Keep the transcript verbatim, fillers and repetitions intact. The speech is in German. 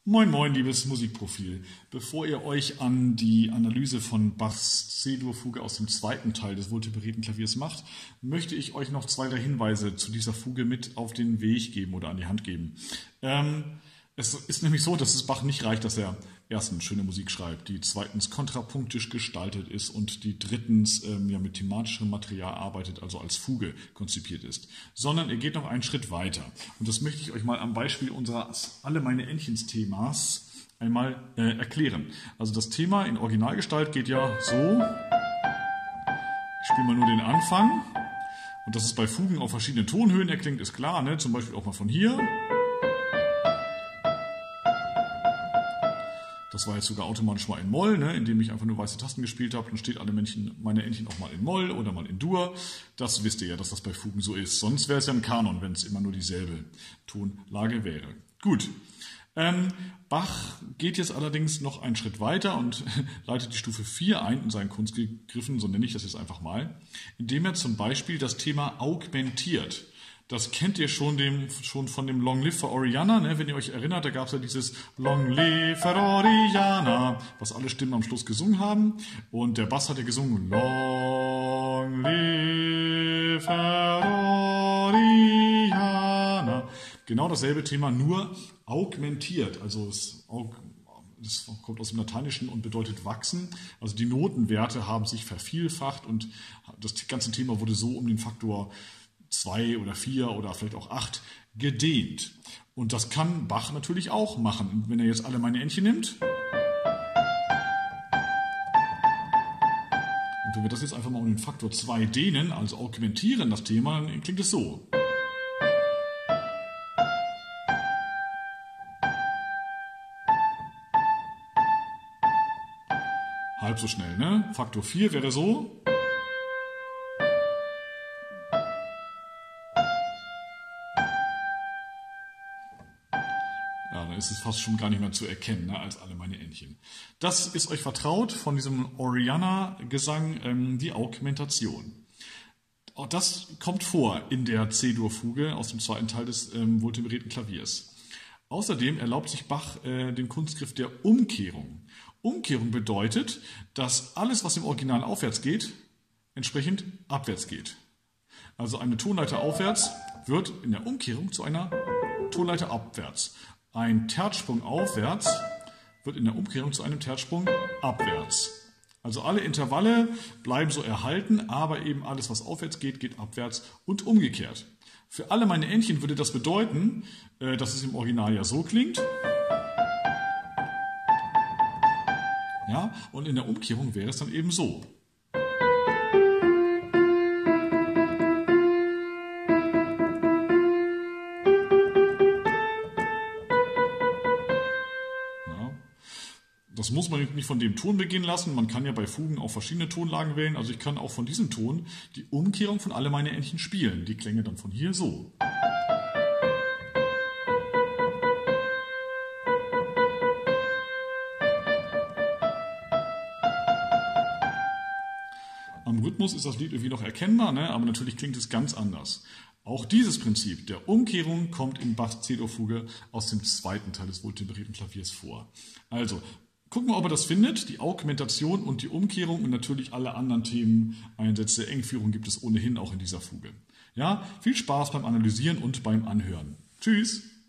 Moin moin, liebes Musikprofil. Bevor ihr euch an die Analyse von Bachs C-Dur-Fuge aus dem zweiten Teil des wohltemperierten Klaviers macht, möchte ich euch noch zwei, drei Hinweise zu dieser Fuge mit auf den Weg geben oder an die Hand geben. Ähm, es ist nämlich so, dass es Bach nicht reicht, dass er erstens schöne Musik schreibt, die zweitens kontrapunktisch gestaltet ist und die drittens ähm, ja, mit thematischem Material arbeitet, also als Fuge konzipiert ist, sondern er geht noch einen Schritt weiter. Und das möchte ich euch mal am Beispiel unseres Alle meine Entchens-Themas einmal äh, erklären. Also das Thema in Originalgestalt geht ja so. Ich spiele mal nur den Anfang. Und dass es bei Fugen auf verschiedenen Tonhöhen erklingt, ist klar, ne? Zum Beispiel auch mal von hier. Das war jetzt sogar automatisch mal in Moll, ne, indem ich einfach nur weiße Tasten gespielt habe. Dann steht alle Männchen, meine Entchen auch mal in Moll oder mal in Dur. Das wisst ihr ja, dass das bei Fugen so ist. Sonst wäre es ja ein Kanon, wenn es immer nur dieselbe Tonlage wäre. Gut. Ähm, Bach geht jetzt allerdings noch einen Schritt weiter und leitet die Stufe vier ein in seinen Kunstgriffen, so nenne ich das jetzt einfach mal, indem er zum Beispiel das Thema augmentiert. Das kennt ihr schon, dem, schon von dem Long Live for Oriana, ne? Wenn ihr euch erinnert, da gab es ja dieses Long Live for Oriana, was alle Stimmen am Schluss gesungen haben. Und der Bass hat ja gesungen Long Live for Oriana. Genau dasselbe Thema, nur augmentiert. Also es, das kommt aus dem Lateinischen und bedeutet wachsen. Also die Notenwerte haben sich vervielfacht und das ganze Thema wurde so um den Faktor zwei oder vier oder vielleicht auch acht gedehnt. Und das kann Bach natürlich auch machen. Und wenn er jetzt alle meine Entchen nimmt und wenn wir das jetzt einfach mal um den Faktor zwei dehnen, also augmentieren das Thema, dann klingt es so. Halb so schnell, ne? Faktor vier wäre so. Ja, dann ist es fast schon gar nicht mehr zu erkennen, ne, als alle meine Entchen. Das ist euch vertraut von diesem Oriana-Gesang, ähm, die Augmentation. Auch das kommt vor in der C-Dur-Fuge aus dem zweiten Teil des ähm, wohltemperierten Klaviers. Außerdem erlaubt sich Bach äh, den Kunstgriff der Umkehrung. Umkehrung bedeutet, dass alles, was im Original aufwärts geht, entsprechend abwärts geht. Also eine Tonleiter aufwärts wird in der Umkehrung zu einer Tonleiter abwärts. Ein Terzsprung aufwärts wird in der Umkehrung zu einem Terzsprung abwärts. Also alle Intervalle bleiben so erhalten, aber eben alles, was aufwärts geht, geht abwärts und umgekehrt. Für alle meine Entchen würde das bedeuten, dass es im Original ja so klingt. Ja, und in der Umkehrung wäre es dann eben so. Das muss man nicht von dem Ton beginnen lassen. Man kann ja bei Fugen auch verschiedene Tonlagen wählen. Also ich kann auch von diesem Ton die Umkehrung von alle meine Entchen spielen. Die klänge dann von hier so. Am Rhythmus ist das Lied irgendwie noch erkennbar, ne? Aber natürlich klingt es ganz anders. Auch dieses Prinzip der Umkehrung kommt in Bachs C-Dur-Fuge aus dem zweiten Teil des wohltemperierten Klaviers vor. Also, gucken wir, ob ihr das findet. Die Augmentation und die Umkehrung und natürlich alle anderen Themen, Einsätze, Engführung gibt es ohnehin auch in dieser Fuge. Ja, viel Spaß beim Analysieren und beim Anhören. Tschüss!